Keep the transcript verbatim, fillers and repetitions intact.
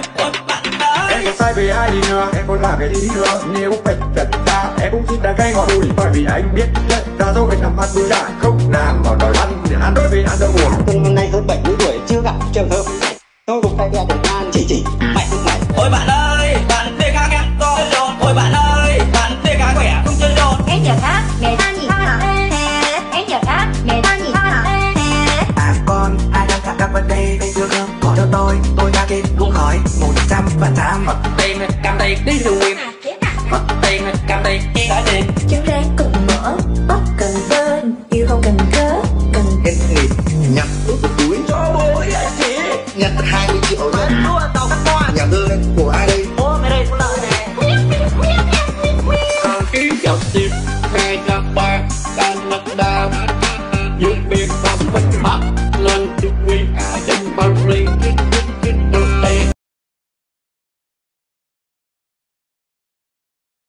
ôi bạn ơi. Em có sai về ai đi nữa, em có làm cái gì đi nữa, nếu phải thật ra em cũng chỉ là gây ngọt bùi. Bởi vì anh biết rất ra dấu cái nằm mặt bùi đại không làm vào đòi ăn để ăn đối với ăn đau buồn. Tôi năm nay hơn bảy mươi tuổi chưa gặp trường hợp này, tôi cũng phải đeo được an chỉ chỉ mày không mày. Ôi bạn ơi, bạn tê khá kém to rộn. Ôi bạn ơi, bạn tê khá khỏe không chơi rộn. Em giờ khác người ta nhìn ta em giờ khác người ta nhìn ta. À con, ai đang gặp các vấn đề về chưa không? Có đâu tôi, tôi đã kết cũng khỏi một trăm phần trăm. Tiền cam tiền đi đường quyền. Tiền cam tiền đã tiền. Chứng ráng cùng